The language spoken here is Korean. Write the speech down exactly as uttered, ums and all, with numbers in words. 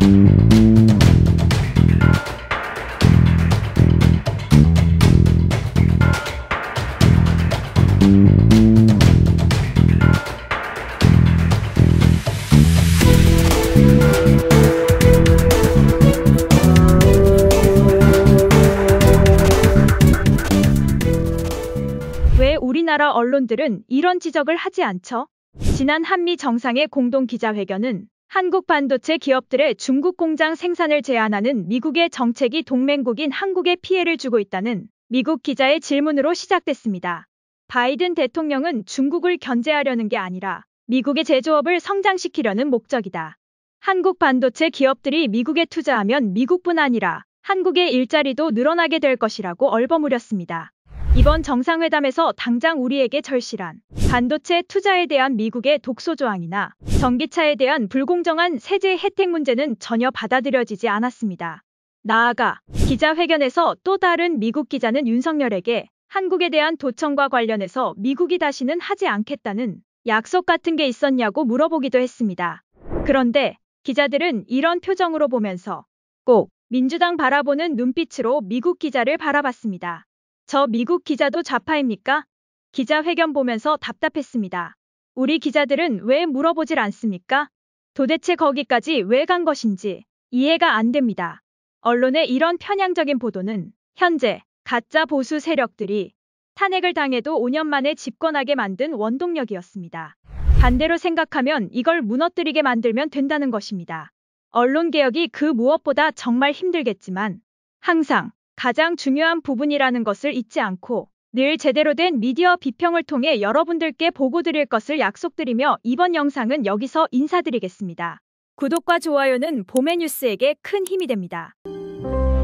왜 우리나라 언론들은 이런 지적을 하지 않죠? 지난 한미 정상의 공동 기자회견은 한국 반도체 기업들의 중국 공장 생산을 제한하는 미국의 정책이 동맹국인 한국에 피해를 주고 있다는 미국 기자의 질문으로 시작됐습니다. 바이든 대통령은 중국을 견제하려는 게 아니라 미국의 제조업을 성장시키려는 목적이다. 한국 반도체 기업들이 미국에 투자하면 미국뿐 아니라 한국의 일자리도 늘어나게 될 것이라고 얼버무렸습니다. 이번 정상회담에서 당장 우리에게 절실한 반도체 투자에 대한 미국의 독소 조항이나 전기차에 대한 불공정한 세제 혜택 문제는 전혀 받아들여지지 않았습니다. 나아가 기자회견에서 또 다른 미국 기자는 윤석열에게 한국에 대한 도청과 관련해서 미국이 다시는 하지 않겠다는 약속 같은 게 있었냐고 물어보기도 했습니다. 그런데 기자들은 이런 표정으로 보면서 꼭 민주당 바라보는 눈빛으로 미국 기자를 바라봤습니다. 저 미국 기자도 좌파입니까? 기자회견 보면서 답답했습니다. 우리 기자들은 왜 물어보질 않습니까? 도대체 거기까지 왜 간 것인지 이해가 안 됩니다. 언론의 이런 편향적인 보도는 현재 가짜 보수 세력들이 탄핵을 당해도 오 년 만에 집권하게 만든 원동력이었습니다. 반대로 생각하면 이걸 무너뜨리게 만들면 된다는 것입니다. 언론개혁이 그 무엇보다 정말 힘들겠지만 항상 가장 중요한 부분이라는 것을 잊지 않고 늘 제대로 된 미디어 비평을 통해 여러분들께 보고드릴 것을 약속드리며 이번 영상은 여기서 인사드리겠습니다. 구독과 좋아요는 봄의 뉴스에게 큰 힘이 됩니다.